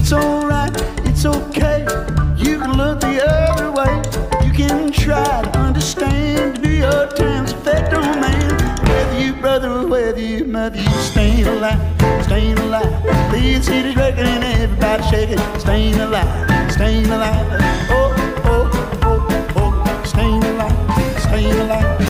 It's alright, it's okay. You can look the other way. You can try to understand. Do your time's effect on man. Whether you brother or whether you mother, you staying alive, staying alive. Please hit it record and everybody shake it. Staying alive, staying alive.